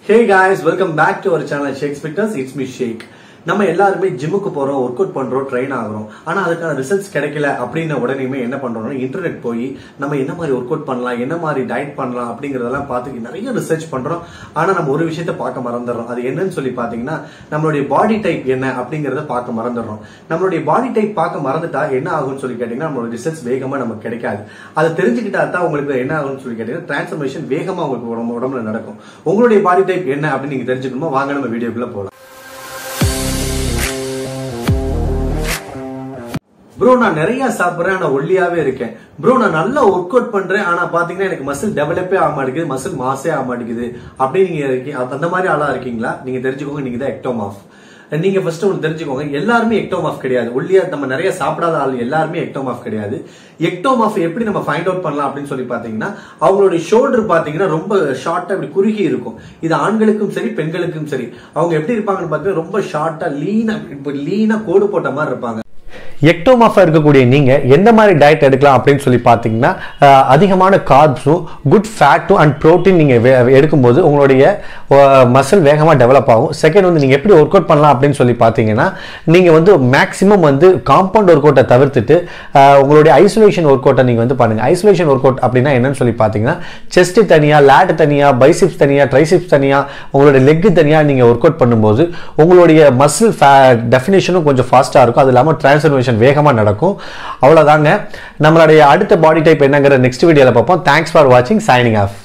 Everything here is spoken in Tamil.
Hey guys, welcome back to our channel Shakes Fitness. It's me Shake. நம்ம எல்லாருமே ஜிம்முக்கு போறோம், ஒர்க் அவுட் பண்றோம், ட்ரெயின் ஆகுறோம். ஆனா அதுக்கான ரிசல்ட்ஸ் கிடைக்கல அப்படின்ன உடனேயுமே என்ன பண்றோம்னா இன்டர்நெட் போய் நம்ம என்ன மாதிரி ஒர்க் அவுட் பண்ணலாம், என்ன மாதிரி டயட் பண்ணலாம் அப்படிங்கறதெல்லாம் பார்த்து நிறைய ரிசர்ச் பண்றோம். ஆனா நம்ம ஒரு விஷயத்த பார்க்க மறந்துடுறோம். அது என்னன்னு சொல்லி பாத்தீங்கன்னா நம்மளுடைய பாடி டைப் என்ன அப்படிங்கறத பார்க்க மறந்துடுறோம். நம்மளுடைய பாடி டைப் பார்க்க மறந்துட்டா என்ன ஆகும்னு சொல்லி கேட்டீங்கன்னா நம்மளோட ரிசல்ட்ஸ் வேகமா நமக்கு கிடைக்காது. அதை தெரிஞ்சுக்கிட்டா தான் உங்களுக்கு என்ன ஆகும்னு சொல்லி கேட்டீங்கன்னா டிரான்ஸ்ஃபர்மேஷன் வேகமா உங்களுக்கு உடம்புல நடக்கும். உங்களுடைய பாடி டைப் என்ன அப்படின்னு நீங்க தெரிஞ்சுக்கணுமா? வாங்க நம்ம வீடியோக்குள்ள போலாம். ப்ரோ நான் நிறைய சாப்பிடுறேன், ஆனா ஒல்லியாவே இருக்கேன். ப்ரோ நான் நல்லா ஒர்க் அவுட் பண்றேன், ஆனா பாத்தீங்கன்னா எனக்கு மசில் டெவலப்பே ஆக மாட்டேங்குது, மசில் மாசே ஆக மாட்டேங்குது அப்படின்னு நீங்க அந்த மாதிரி ஆளா இருக்கீங்களா? நீங்க தெரிஞ்சுக்கோங்க, நீங்க தான் எக்டோமார்ஃப். நீங்க ஃபர்ஸ்ட் ஒன்று தெரிஞ்சுக்கோங்க, எல்லாருமே எக்டோமார்ஃப் கிடையாது. ஒல்லியா நம்ம நிறைய சாப்பிடாத ஆள் எல்லாருமே எக்டோமார்ஃப் கிடையாது. எக்டோமார்ஃப் எப்படி நம்ம ஃபைண்ட் அவுட் பண்ணலாம் அப்படின்னு சொல்லி பாத்தீங்கன்னா அவங்களுடைய ஷோல்டர் பாத்தீங்கன்னா ரொம்ப ஷார்ட்டா இப்படி குறுகி இருக்கும். இது ஆண்களுக்கும் சரி பெண்களுக்கும் சரி. அவங்க எப்படி இருப்பாங்கன்னு பாத்தீங்கன்னா ரொம்ப ஷார்ட்டா லீனா கோடு போட்ட மாதிரி இருப்பாங்க. எக்டோமார்ஃபா இருக்கக்கூடிய நீங்க எந்த மாதிரி டயட் எடுக்கலாம் அப்படின்னு சொல்லி பாத்தீங்கன்னா அதிகமான கார்ப்ஸும் குட் ஃபேட்டும் அண்ட் புரோட்டீன் நீங்க எடுக்கும்போது உங்களுடைய மசில் வேகமா டெவலப் ஆகும். செகண்ட் வந்து நீங்க எப்படி ஒர்க் அவுட் பண்ணலாம் அப்படின்னு சொல்லி பாத்தீங்கன்னா நீங்க வந்து மேக்ஸிமம் வந்து காம்பவுண்ட் ஒர்க் அவுட்டை தவிர்த்துட்டு உங்களுடைய ஐசோலேஷன் ஒர்க் அவுட்டை நீங்க வந்து பண்ணுங்க. ஐசோலேஷன் ஒர்க் அவுட் அப்படின்னா என்னன்னு சொல்லி பாத்தீங்கன்னா செஸ்ட் தனியா, லேட் தனியா, பைசிப்ஸ் தனியா, ட்ரைசிப்ஸ் தனியா, உங்களுடைய லெக் தனியா நீங்க ஒர்க் அவுட் பண்ணும்போது உங்களுடைய மசில் டெஃபினேஷனும் கொஞ்சம் ஃபாஸ்டா இருக்கும். அது இல்லாம டிரான்ஸ்ஃபர்மேஷன் வேகமா நடக்கும். அவ்வளவுதாங்க. நம்மளுடைய அடுத்த பாடி டைப் என்னங்கிற நெக்ஸ்ட் வீடியோல பார்ப்போம். தேங்க்ஸ் ஃபார் வாட்சிங். Signing of.